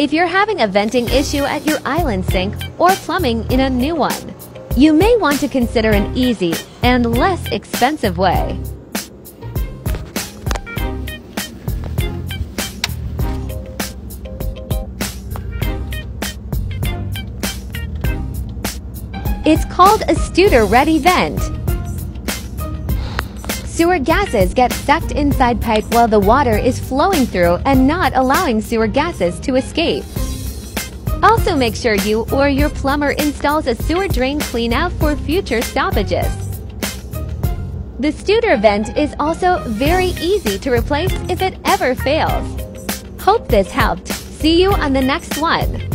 if you're having a venting issue at your island sink or plumbing in a new one. You may want to consider an easy and less expensive way. It's called a Studer-ready vent. Sewer gases get sucked inside pipe while the water is flowing through and not allowing sewer gases to escape. Also make sure you or your plumber installs a sewer drain cleanout for future stoppages. The Studer vent is also very easy to replace if it ever fails. Hope this helped. See you on the next one.